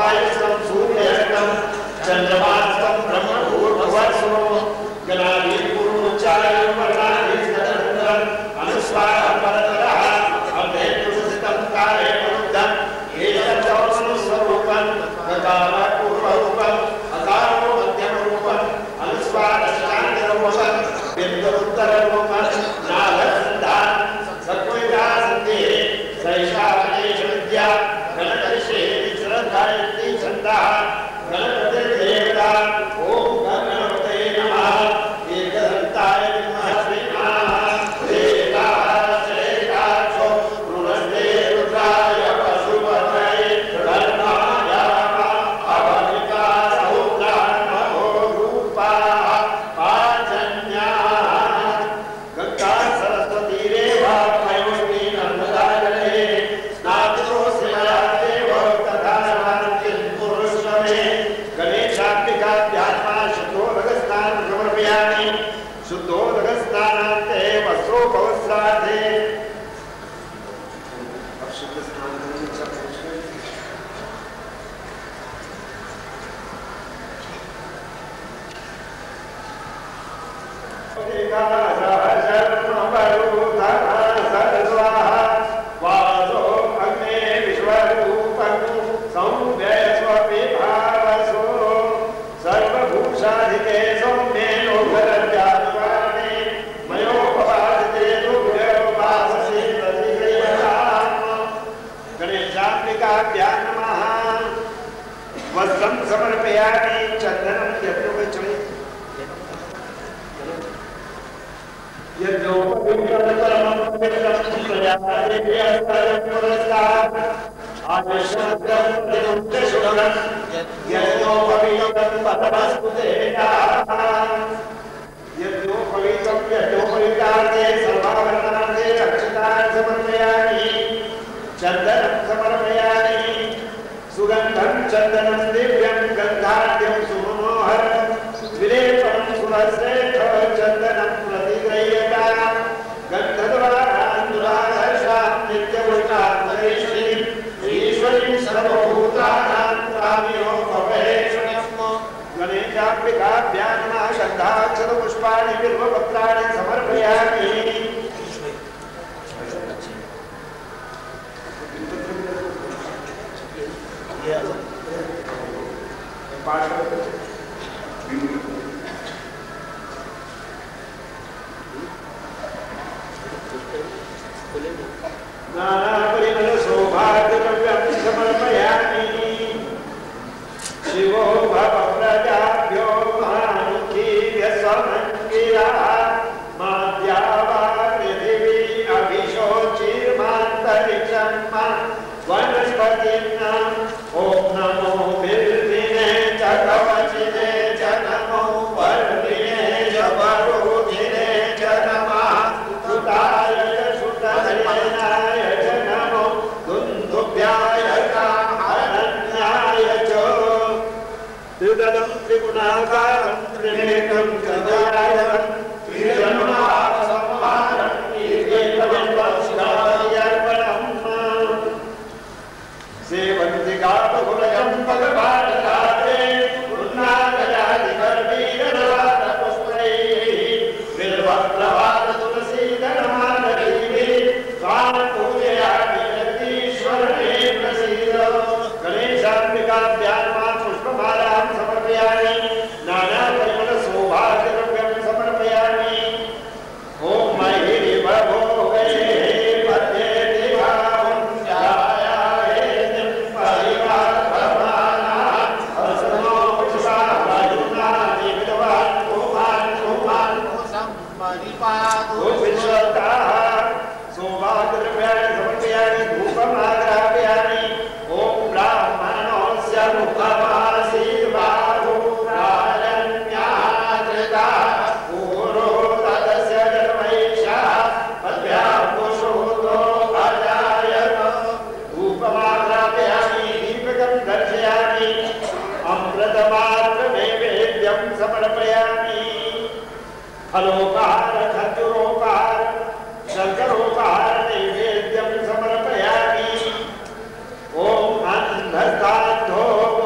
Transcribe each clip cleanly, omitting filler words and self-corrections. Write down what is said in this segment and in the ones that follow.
पायसं सूर्यस्तं चन्द्रमास्तं ब्रह्मभूर्भुवस्सु गणादि पूर्वोच्चारणं वर्णादि सदनन्दम् अनुस्वारं परतरः अभेदुसितं कालेन रुद्धम् एतद्दौर्णस्वरूपं गतापूर्वरूपम् अकारो मध्यमरूपम् अनुस्वारशान्तरूपम् बिन्दुत्तररूपम् नागसन्धान् सत्त्वविकासन्ति सैषा गणेशविद्या गणकर्षे विचरन्धायन्ति छन्दः गणपतिर्देवता ॐ गणपतये नमः एकदन्ताय विद्महे श्रीमहादेवाय रुणस्ते रुद्राय पशुपतये धर्माय अवनिका सौदानमो रूपाः पाञ्चन्याः गङ्गा सरस्वती रेवा मयोगी नर्मदा जले स्नातोऽसि मया देव तथा पुरुषमे गणेशाम्बिकाभ्यात्मा शुद्धोदकस्नानं समर्पयामि शुद्धोदकस्नानान्ते वस्त्रोपवस्त्रार्थे अब शुद्ध स्नान करने का प्रश्न वासो अग्ने विश्वरूपं सौम्यस्वपिभावसो सर्वभूषाधिके सौम्ये लोकरज्जानुवाणे मयोपवासिते दुर्योपाससे तदिगयताम् गणेशाम्बिकाभ्यां नमः वस्त्रं समर्पयामि चन्दनं यज्ञोपचमे यज्ञोपवित्रं पवित्रं प्रजापतिभ्यः पुरस्तात् आयुष्मद्रं शुभं यज्ञोपवित्रं पतमस्तुते यज्ञोपवित्रार्थे सर्वाभरणार्थे रक्षितान् समर्पयामि चन्दनं समर्पयामि सुगन्धं चन्दनं दिव्यं गन्धाढ्यं सुमनोहरं विलेपनं सुरश्रेष्ठ चन्दनं प्रतिगृह्यताम् गन्धद्वारान्दुराधर्षां नित्यमुष्टान्तरेश्वरीं ईश्वरीं सर्वभूतानां स्वामिनो भवेष्णम् गणेशाम्बिकाभ्यां नमः गन्धाक्षतपुष्पाणि बिल्वपत्राणि समर्पयामि नानापरिमलशोभाद्रव्यं समर्पयामि शिवो भवप्रजाभ्यो महामुखीभ्यः स्वमङ्गिराः माद्यावा पृथिवी अभिशोचिर्मान्तरिक्षं वनस्पतीनाम् ॐ नमो बिल्विने च कवचिने च नमो वर्धिने च वरुधिने च नमः सुताय च सुतधन्याय च नमो दुन्दुभ्याय च अनन्याय च त्रिदलं त्रिगुणाकारं त्रिनेत्रं त्रिदयालयं त्रिजन्मासंहारं सेवन्ति गातुलचम्पकपाटलाते पूर्णागजादिगर्भीरनाथपुष्पैः बिल्वप्रभाततुलसीदलमालतीभिः त्वां पूजयामि जगदीश्वरने प्रसीद गणेशाम्बिकाभ्यां पुष्पमालां समर्पयामि नानापरिमलशोभाद्रव्यं समर्पयामि ॐ महि भवोगे सौभाग्यद्रव्याणि समर्पयामि धूपमाग्रापयामि ॐ ब्राह्मणोऽस्य मुखमासीर्बाहु राजन्यादृता पूरो तदस्य जन्मैषः पद्भ्यां पुरुषोतो अजायत धूपमाग्रापयामि दीपकं दर्शयामि अमृतमात्रनैवेद्यं समर्पयामि फलोपहार खर्जुरोपहार शर्करोपहार नैवेद्यं समर्पयामि ॐ अन्धस्तान्धो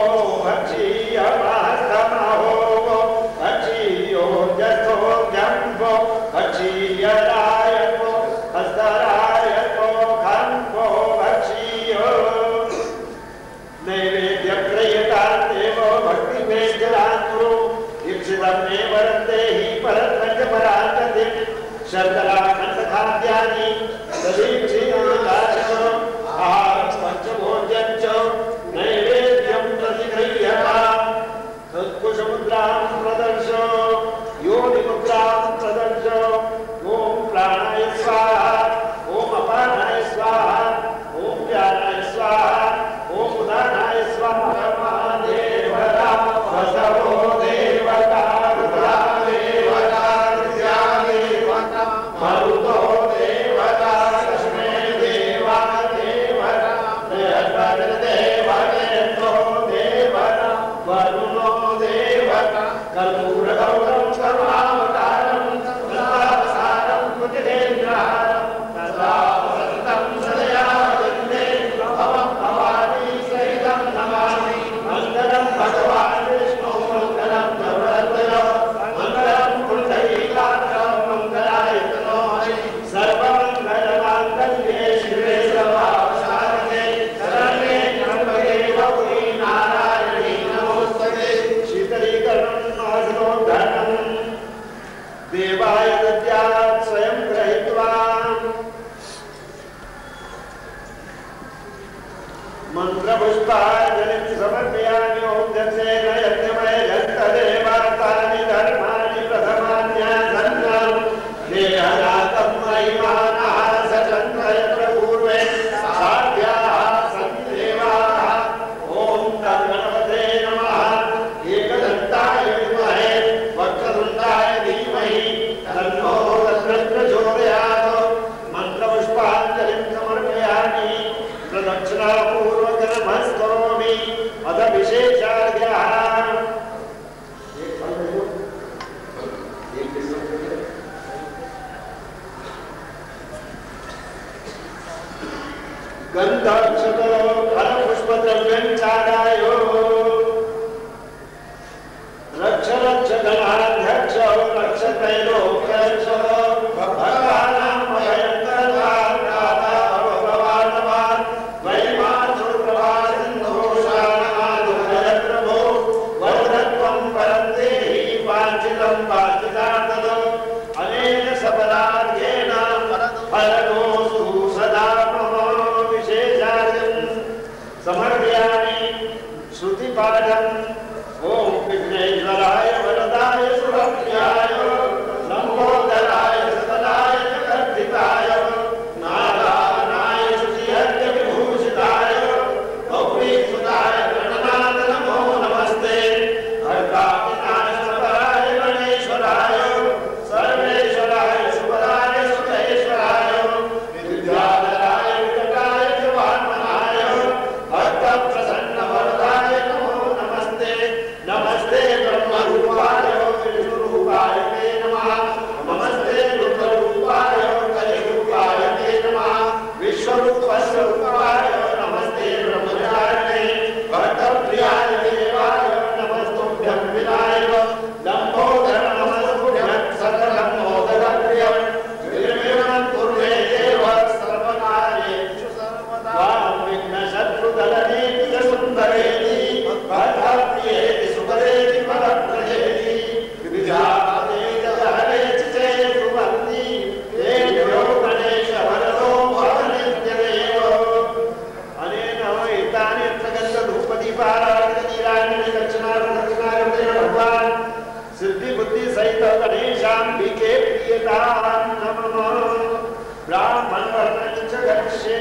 सर्वे वरन्ते हि परत्रञ्च परागतिं शर्कराखण्डखाद्यानि ददीक्षितानि आहारं पञ्चभोज्यं च नैवेद्यं प्रतिगृह्यताम् तत्कुशमुद्रां प्रदर्श योनिमुद्रां प्रदर्श ॐ प्राणाय स्वाहा ॐ अपानाय स्वाहा ॐ व्यानाय स्वाहा ॐ उदानाय स्वाहा महादेवता वसवो देवता रुद्रा देवता विद्या देवता मरुतो देवता लक्ष्मी देवा देवता बृहस्पति देवतेन्द्रो देवता वरुणो देवता कर्पूरगौरं सर्वावतारं सदावसारं कुटिलेन्द्रहारं सदा वसन्तं सदया वन्दे भवं भवानी सहितं नमामि मङ्गलं भगवान् विष्णु मङ्गलं गरुडध्वज मङ्गलं पुण्डरीकाक्षं मङ्गलाय तनोहरि सर्वमङ्गलमाङ्गल्ये शिवे सर्वावसारणे शरण्ये त्र्यम्बके गौरी नारायणी नमोस्तुते शीतलीकरणं महर्षोद्धरणं देवाय दद्यात् स्वयं गृहीत्वा मन्त्रपुष्पाञ्जलिं समर्पयामि ॐ दक्षेण यज्ञमयन्तदेवातानि धर्माणि प्रथमान्यासन्नं देहनाथं महिमानः सचन्द्रयत्र पूर्वे साध्याः सन्ति देवाः ॐ तद्गणपते नमः एकदन्ताय विद्महे वक्रतुण्डाय धीमहि तन्नो प्रचोदयात् मन्त्रपुष्पाञ्जलिं समर्पयामि प्रदक्षिणापूर्वकं नमस्करोमि अथ विशेषार्घ्यः गन्धाक्षतो फलपुष्पद्रव्यं चादाय रक्ष रक्ष गणाध्यक्ष रक्ष त्रैलोक्यक्ष भक्तानां भयङ्करान् भगवान् वैमातृप्रभासिन्धोषाणादुभयप्रभो वरदत्वं परन्देहि वाञ्छितं वाञ्छितार्थदम् अनेन सफलार्घ्येन फलदोऽस्तु सदा मम विशेषार्घ्यं समर्पयामि श्रुतिपाठम् ॐ विघ्नेश्वराय वरदाय सुरभ्याय लम्बोदराय सकलाय जगद्धिताय नारायणाय शुचिहर्यविभूषिताय गौरीसुताय गणनाथ नमो नमस्ते हरकामिनाशपराय गणेश्वराय सर्वेश्वराय सुपराय सुरेश्वराय विद्याधराय विकटाय जवान्मनाय भक्तप्रसन्नवरदाय नमो नमस्ते नमस्ते ब्रह्मरूपाय विष्णुरूपाय ते नमः नमस्ते रुद्ररूपाय कलिरूपाय ते नमः विश्वरूपस्य रूपाय नमस्ते ब्रह्मचारिणे भक्तप्रियाय देवाय नमस्तुभ्यं विनायक लम्बोदर नमस्तुभ्यं सकलं मोदकप्रियं निर्विघ्नं कुर्वे देव सर्वकार्येषु सर्वदा त्वां विघ्नशत्रुदलनेति सुन्दरेति भक्तप्रियेति सुभरेति फलप्रदेति विद्यादेति हरेति चेत् सुवन्ति देव्यो गणेश वरदो भवनित्यदेव अनेन एतानि गन्धधूपदीपाराधनीराणि दक्षिणार्थदक्षिणार्थेन भगवान् सिद्धिबुद्धिसहित गणेशाम्बिके प्रियतां नमः ब्राह्मणवर्णं च गच्छे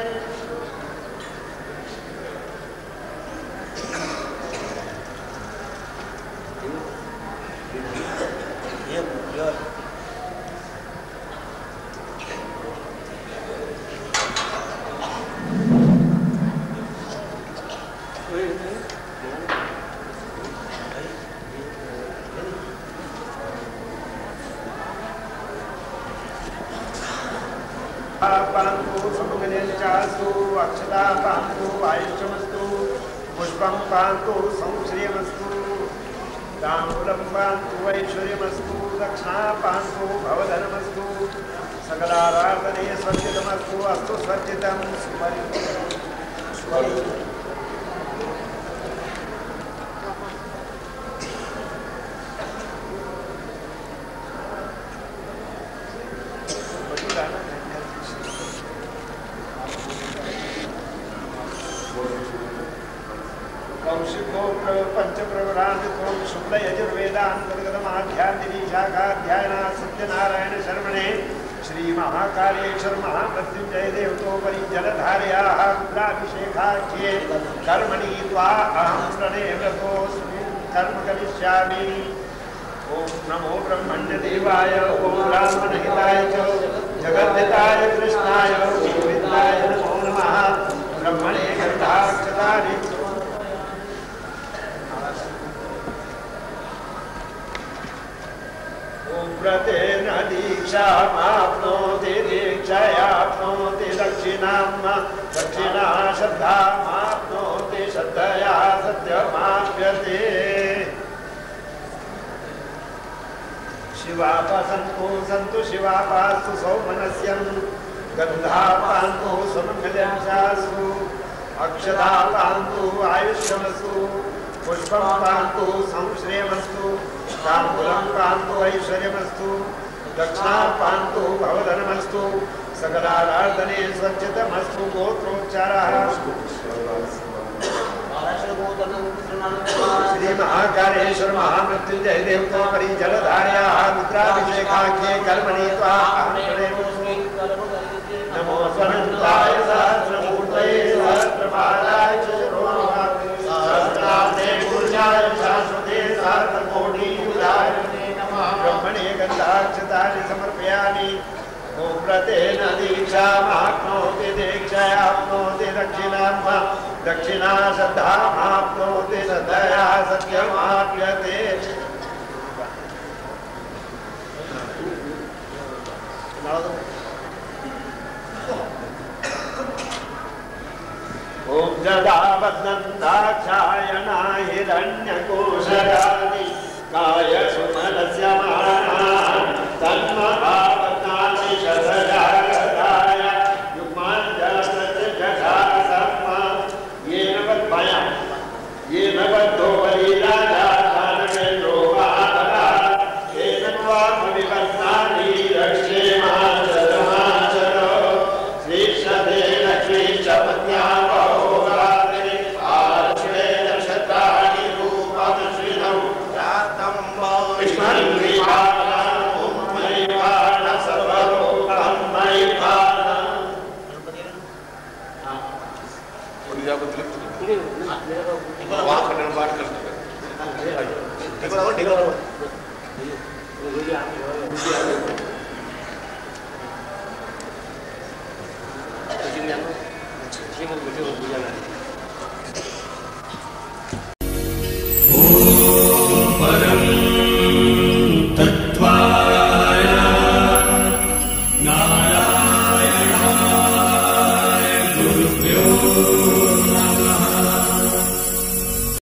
पान्तु समुगलेचास्तु अक्षता पान्तु आयुष्यमस्तु पुष्पं पान्तु संश्रियमस्तु ताम्बूलं पान्तु ऐश्वर्यमस्तु दक्षिणा पान्तु भवधनमस्तु सकलाराधने स्वच्चितमस्तु अस्तु स्वच्चितं पंचप्रवरान्वितो शुक्ल यजुर्वेदान्तर्गतमाध्यात्मिकीशाखाध्यायना सत्यनारायण शर्मणे श्री महाकालेश्वर महामृत्युंजय देवतोपरि जलधारयाः रुद्राभिषेकाख्ये कर्मणि त्वा अहं प्रणे व्रतोऽस्मि कर्म करिष्यामि। ओम नमो ब्रह्मण्य देवाय ओम ब्राह्मणहिताय च जगद्धिताय कृष्णाय गोविन्दाय नमो नमः। ब्रह्मणे गन्धाक्षतानि व्रतेन दीक्षामाप्नोति दीक्षायाप्नोति दक्षिणां दक्षिणा श्रद्धामाप्नोति श्रद्धया सत्यमाप्यते। शिवापसन्तु सन्तु शिवापास्तु सौमनस्यं गन्धापान्तु सुमङ्गलं शासु अक्षतापान्तु आयुष्यमस्तु पुष्पं पान्तु संश्रेयमस्तु ताम्बूलं पान्तु ऐश्वर्यमस्तु दक्षिणा पान्तु भवधनमस्तु सकलाराधने स्वच्छतमस्तु। गोत्रोच्चारः श्री महाकालेश्वर महामृत्युंजय देवतोपरि जलधारयाः रुद्राभिषेकाख्ये कर्मणि त्वा अहं प्रणे व्रतोऽस्मि। नमो स्वनन्ताय सहस्रमूर्तये सहस्रपादाय च सहस्राब्दे पुरुषाय शाश्वते सहस्रकोटियुधाय नमः। ब्रह्मणे गन्धाक्षतानि समर्पयामि। ओम व्रतेन दीक्षामाप्नोति दीक्षायाप्नोति दक्षिणां दक्षिणा श्रद्धामाप्नोति श्रद्धया सत्यमाप्यते। ओम जदावद्नन्दाक्षायणा हिरण्यकोशराणि कायसुमनस्य माना तन्महावतानि शतजागताय युग्माञ्जसजघा सम्मा येन वद्मया येन बद्धो बलिराजा दानवेन्द्रो वानरा येन त्वामविपन्नानि रक्षे माचर श्रीशते लक्ष्मीश्च पत्न्या बहुरात्रि आश्रे नक्षत्राणि रूपमश्विनौ जातं वहाँ खंडन पाठ करते हैं।